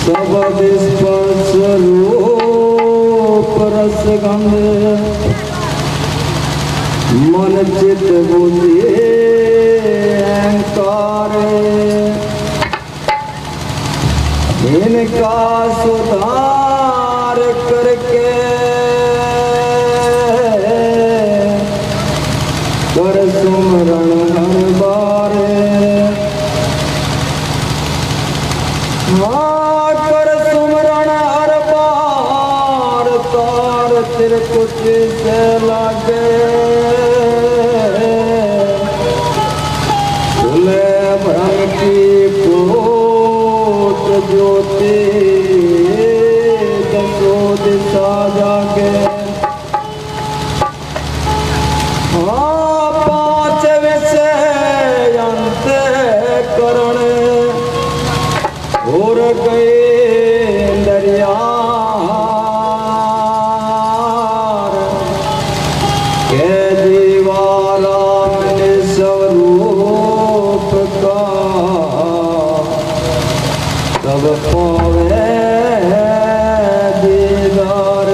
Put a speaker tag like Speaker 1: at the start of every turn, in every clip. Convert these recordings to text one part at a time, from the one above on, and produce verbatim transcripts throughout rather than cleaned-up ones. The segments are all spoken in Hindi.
Speaker 1: सब स्पर्श रूप रस गंध मन चित बुद्धि अहंकार इनका सुधार करके कर सुमरण हर बारे हाँ कर सुमरण हर बार तार तिरकुट से लागे खुले भ्रम की पोत ज्योति दसो दिशा जागे हाँ पांच विषय अंत करण और गए दरिया के दीवारा में स्वरूप का तब पावे दीदार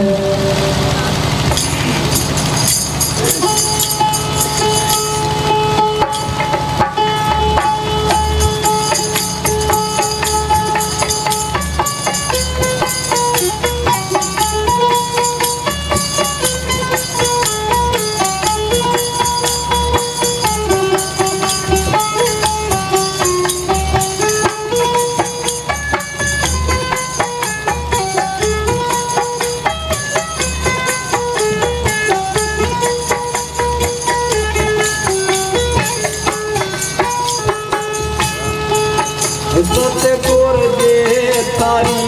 Speaker 1: सतगुर दे तारी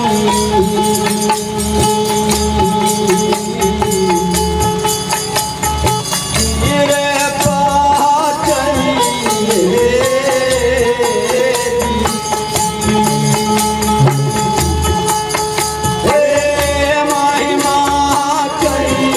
Speaker 1: मेरे पाचरी हे महिमा करी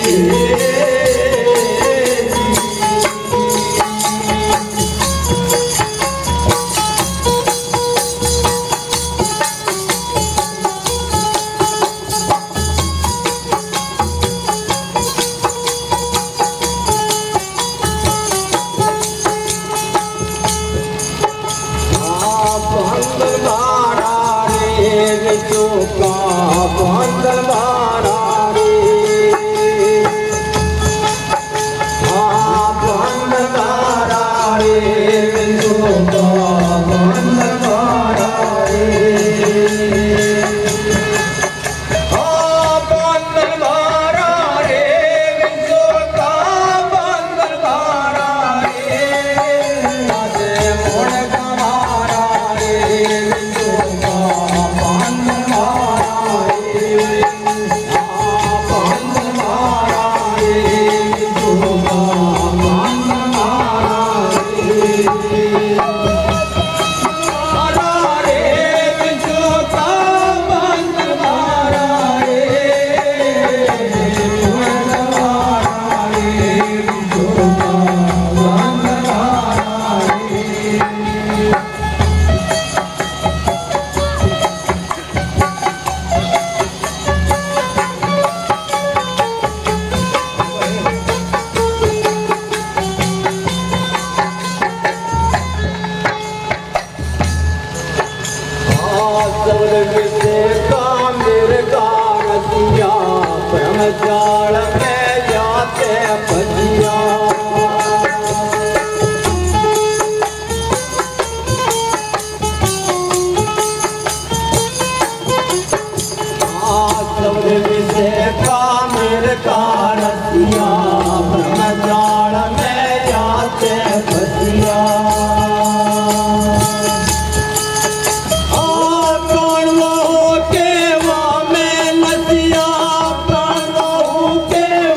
Speaker 1: जाल में जाते भजिया से कामिर का रसिया ब्रह्म जाल में जाते भजिया के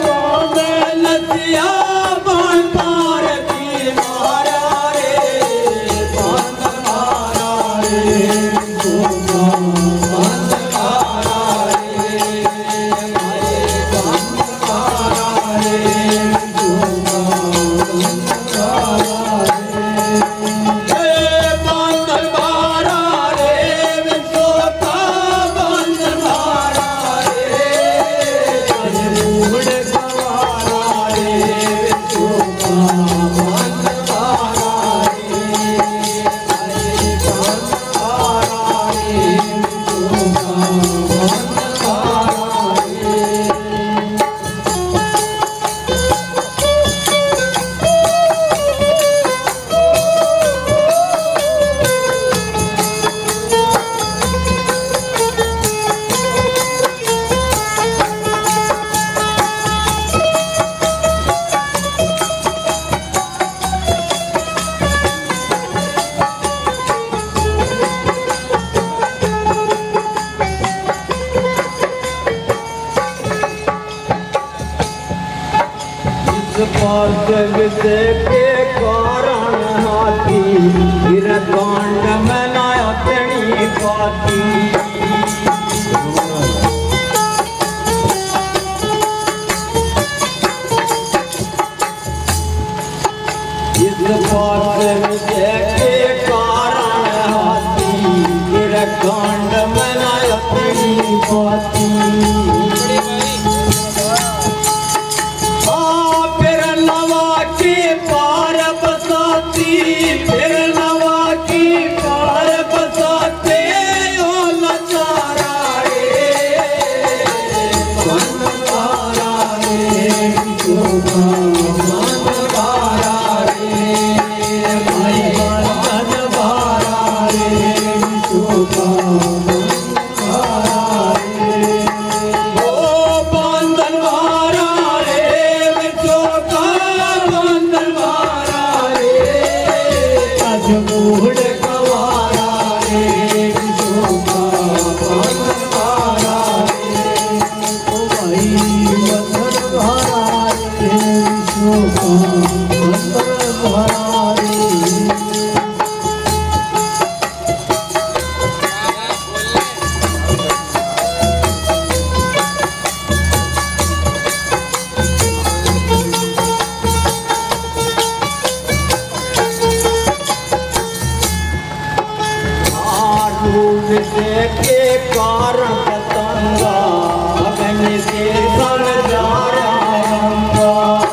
Speaker 1: पास विषय के कारण हाथी गिर कांड में ना अपनी पाती इस पास विषय के कारण हाथी गिर कांड में ना अपनी पाती के कारण पतंगा अग्नि से सन जा रहा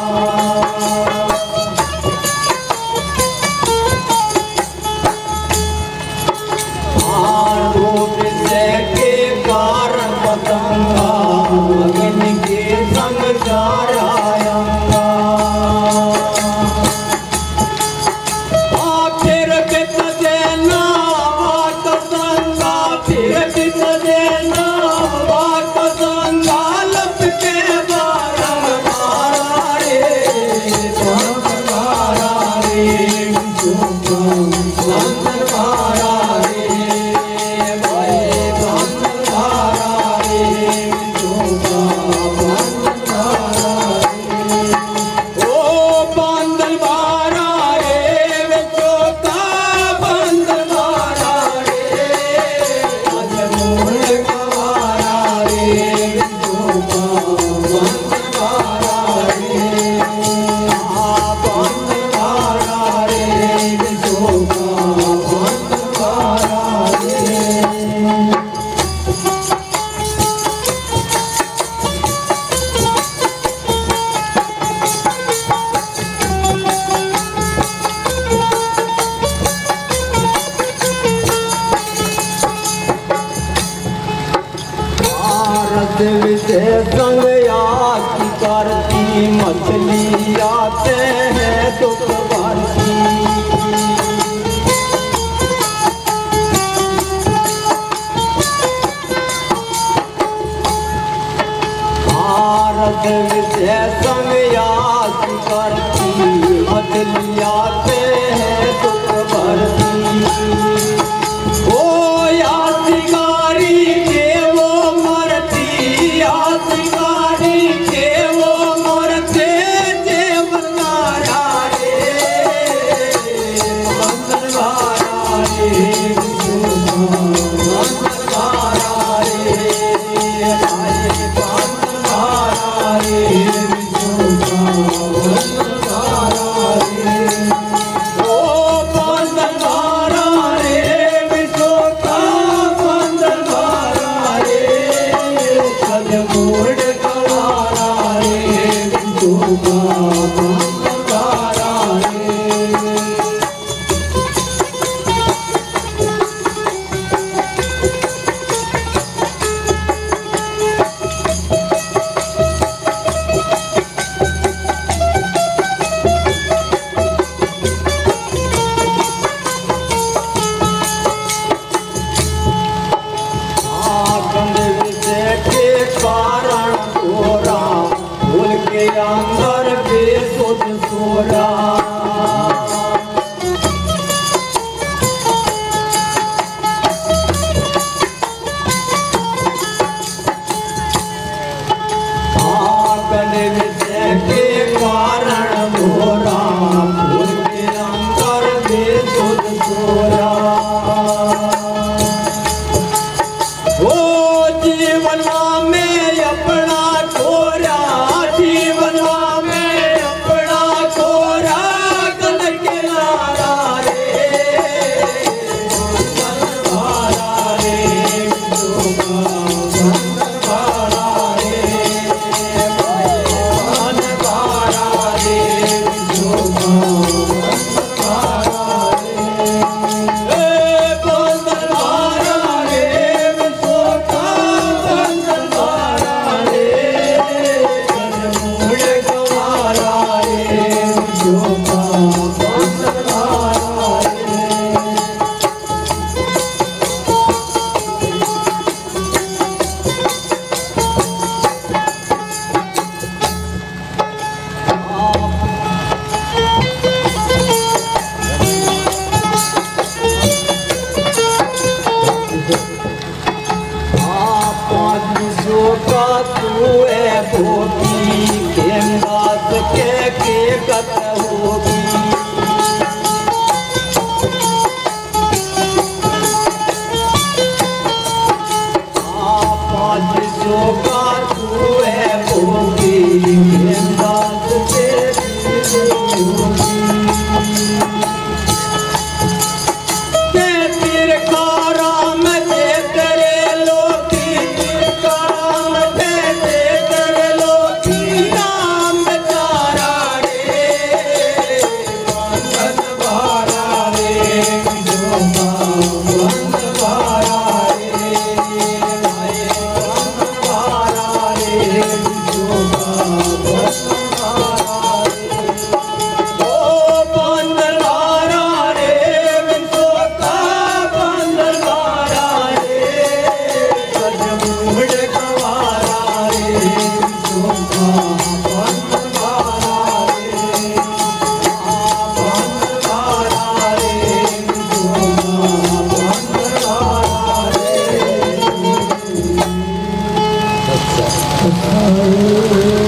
Speaker 1: के कारण पतंगा अग्नि के संग जा रहा संग याद करती मछली आते हैं दुख भरती भारत विषय संग याद करती मछली आते हैं दुख भरती ओ याद शिकारी के वो मरती शिकारी के वो मरते देवतारा रे मंगलवारा रे मंगलवारा रे मंगलवारा रे अंदर बेसुध सोरा आगन विषय के कारण का तू है भोगी खेमदास के के कत होगी पाँच सौ का तू है भोगी खेमदास के Oh